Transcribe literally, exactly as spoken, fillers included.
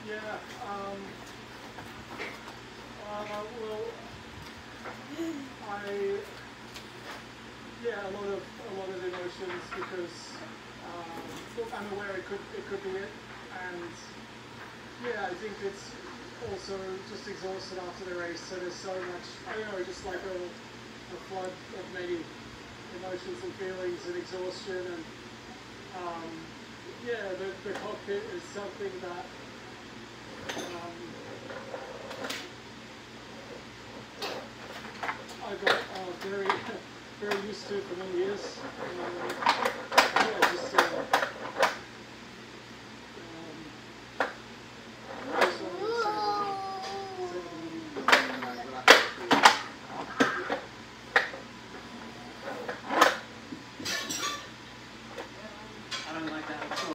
Yeah. Um, uh, well, I yeah a lot of a lot of emotions because um, look, I'm aware it could it could be it, and yeah, I think it's also just exhausted after the race. So there's so much, I don't know, just like a, a flood of maybe emotions and feelings and exhaustion, and um, yeah, the, the cockpit is something that um, I got uh, very very used to for many years. Um, yeah, just uh,